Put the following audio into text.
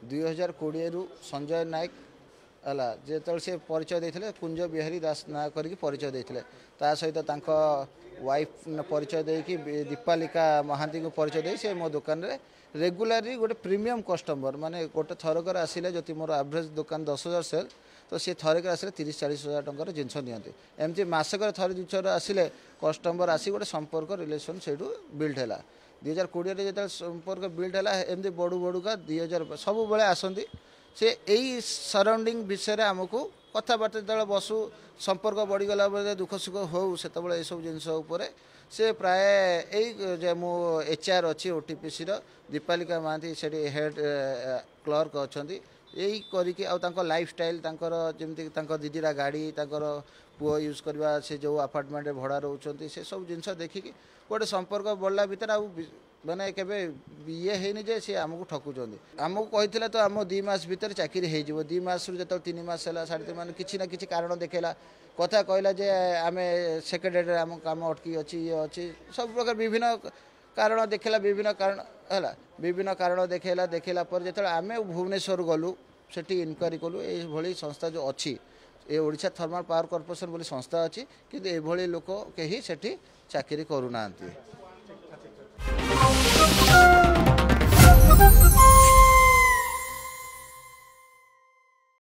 2020 रु संजय नायक है जो से परिचय देते कुंज बिहारी दास ना करके परिचय देते सहित वाइफ परिचय देकी दीपालिका महांती को परिचय दे से मो दुकान रे रेगुलारी गोटे प्रीमियम कस्टमर माने गोटे थरकर आसिले जो मोर एवरेज दुकान 10,000 सेल तो सी थरक आसिले 30-40 हजार टकर जिनस नियंती एमती मासक थर दुथर आसिले कस्टमर आसी गोटे संपर्क रिलेसन से बिल्ड है 2020 जो संपर्क बिल्ड है एमती बड़ू बड़ूका 2000 सब बेले आसती से यही सराउंडिंग विषय आमको कथबार्ता जो बसु संपर्क बढ़ीगला बेले दुख सुख हो से सब जिनस से प्राय यही मो HR अच्छी OTPC दीपालिका महांती से हेड क्लर्क अच्छा यही करके लाइफस्टाइल जमी दीदीरा गाड़ी पुओ यूज करवा से जो अपार्टमेंट भड़ा रोचे से सब जिनस देखिकी गोटे संपर्क बढ़ला भितर माने केबे ये है जे सी आमको ठकुचंदी आमको कही तो आम 2 मास भीतर चाकरी हो 2 मास जो 3 मास है 3.5 मास किसी ना किसी कारण देखेला कथा कहला जे आम सेक्रेटरी आम काम अटकी अच्छी ये अच्छी सब प्रकार विभिन्न कारण देखेला विभिन्न कारण है विभिन्न कारण देखेला पर जो आम भुवनेश्वर गलु से इनक्वारी कलु ये संस्था जो अच्छी ये ओडिशा थर्माल पावर कॉर्पोरेशन बोली संस्था अच्छी किंतु ये लोक कहीं सेठी चाकरी करूना।